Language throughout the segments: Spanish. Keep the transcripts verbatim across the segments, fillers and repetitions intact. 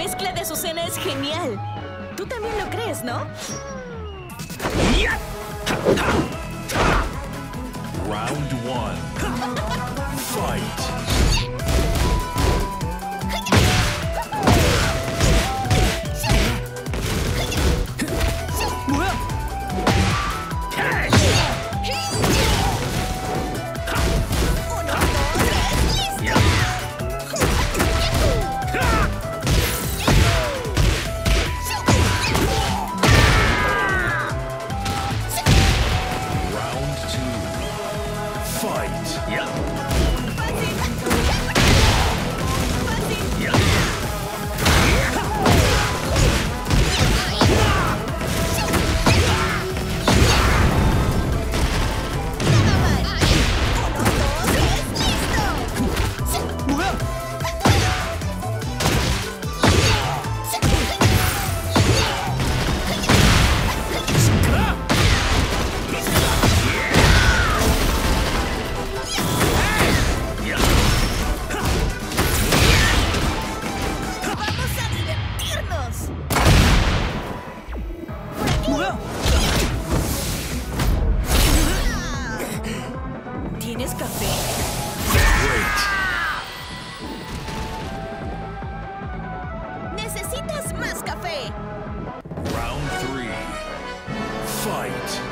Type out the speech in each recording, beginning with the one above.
mezcla de Azucena es genial. Tú también lo crees, ¿no? Round one. Fight. ¿Tienes café? Necesitas más café. Round three. Fight.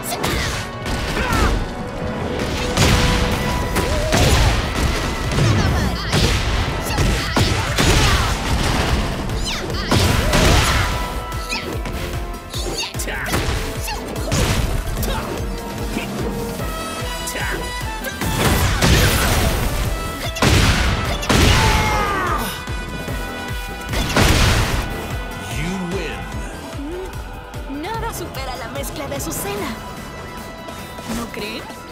Nada supera la mezcla de Azucena. ¿No creen?